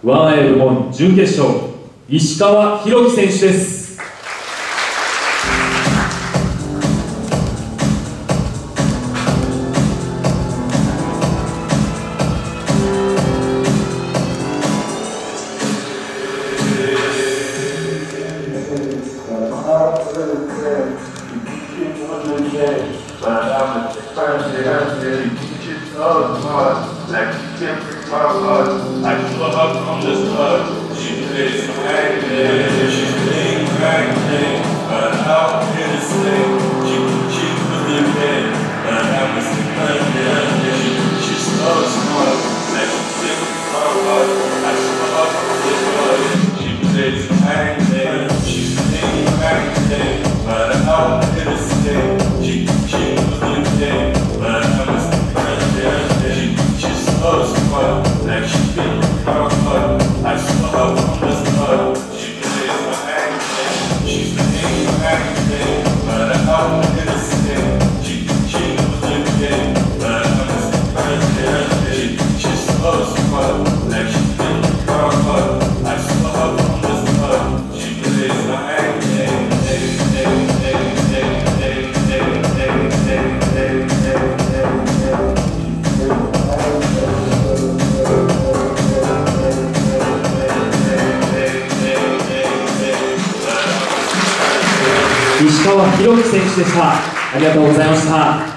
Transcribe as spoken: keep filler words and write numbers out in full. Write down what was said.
ワンエー部門準決勝、石川博樹選手です。石川博樹選手でした。ありがとうございました。